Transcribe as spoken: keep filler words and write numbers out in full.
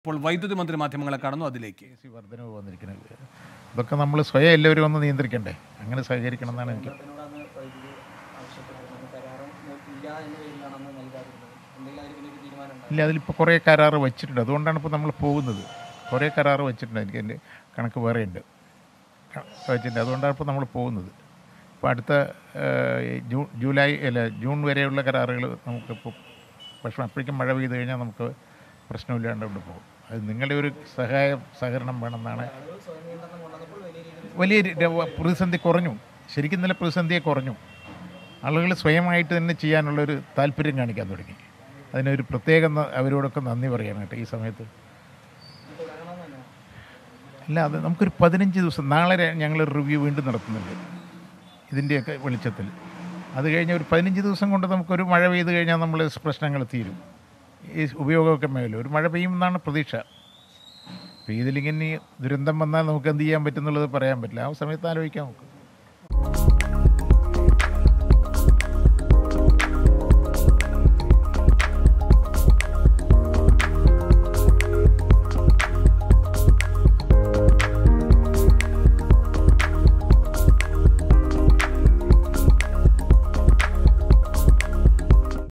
ഇപ്പോൾ വൈദ്യുതി മന്ത്രി മാധ്യമങ്ങളെ കാണുന്നു, അതിലേക്ക് വർധനവ് വന്നിരിക്കുന്നത്. ഇതൊക്കെ നമ്മൾ സ്വയം എല്ലാവരും ഒന്ന് നിയന്ത്രിക്കണ്ടേ, അങ്ങനെ സഹകരിക്കണം എന്നാണ് എനിക്ക്. ഇല്ല, അതിലിപ്പോൾ കുറേ കരാറ് വെച്ചിട്ടുണ്ട്, അതുകൊണ്ടാണ് ഇപ്പോൾ നമ്മൾ പോകുന്നത്. കുറേ കരാറ് വെച്ചിട്ടുണ്ട്, എനിക്ക് എൻ്റെ കണക്ക് വേറെ ഉണ്ട് വെച്ചിട്ടുണ്ട്, അതുകൊണ്ടാണ് ഇപ്പോൾ നമ്മൾ പോകുന്നത്. ഇപ്പോൾ അടുത്ത ജൂൺ ജൂലൈ അല്ല ജൂൺ വരെയുള്ള കരാറുകൾ നമുക്കിപ്പോൾ പക്ഷേ അപ്പോഴേക്കും മഴ പെയ്ത് കഴിഞ്ഞാൽ നമുക്ക് പ്രശ്നമില്ലാണ്ട് കൊണ്ട് പോകും. അത് നിങ്ങളുടെ ഒരു സഹായ സഹകരണം വേണമെന്നാണ്. വലിയ പ്രതിസന്ധി കുറഞ്ഞു, ശരിക്കും ഇന്നലെ പ്രതിസന്ധിയെ കുറഞ്ഞു. ആളുകൾ സ്വയമായിട്ട് തന്നെ ചെയ്യാനുള്ളൊരു താല്പര്യം കാണിക്കാൻ തുടങ്ങി. അതിനൊരു പ്രത്യേക അവരോടൊക്കെ നന്ദി പറയണം കേട്ടോ ഈ സമയത്ത്. അല്ല, അത് നമുക്കൊരു പതിനഞ്ച് ദിവസം, നാളെ ഞങ്ങൾ റിവ്യൂ വീണ്ടും നടത്തുന്നുണ്ട് ഇതിൻ്റെയൊക്കെ വെളിച്ചത്തിൽ. അത് കഴിഞ്ഞ് ഒരു പതിനഞ്ച് ദിവസം കൊണ്ട് നമുക്കൊരു മഴ പെയ്ത് കഴിഞ്ഞാൽ നമ്മൾ പ്രശ്നങ്ങൾ തീരും. ഈ ഉപയോഗമൊക്കെ മേലും ഒരു മഴ പെയ്യുമെന്നാണ് പ്രതീക്ഷ. അപ്പോൾ ഇതിലിങ്ങനെ ദുരന്തം വന്നാൽ നമുക്ക് എന്ത് ചെയ്യാൻ പറ്റുന്നുള്ളത് പറയാൻ പറ്റില്ല. ആ സമയത്ത് ആലോചിക്കാം നമുക്ക്.